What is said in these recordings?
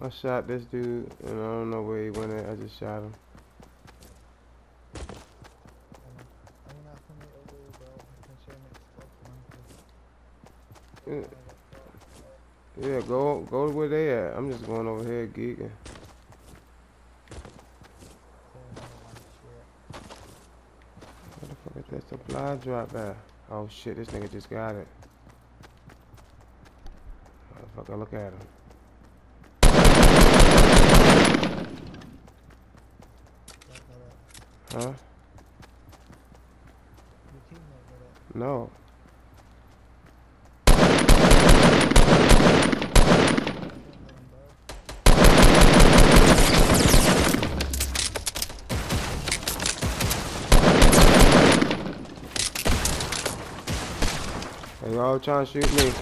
I shot this dude, and I don't know where he went at. I just shot him. Yeah, go where they at. I'm just going over here geeking. What the fuck is that supply drop at? Oh shit, this nigga just got it. Motherfucker, look at him. Huh? No. They all trying to shoot me.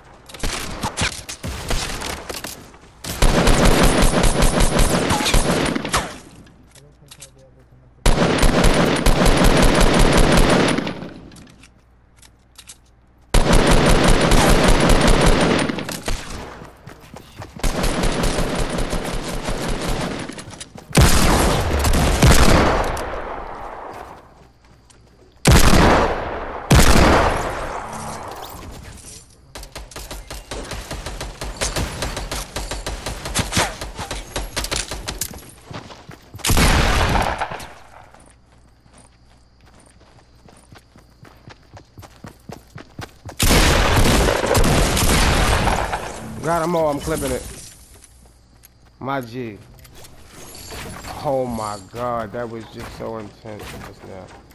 Got them all, I'm clipping it. My G. Oh my god, that was just so intense just now.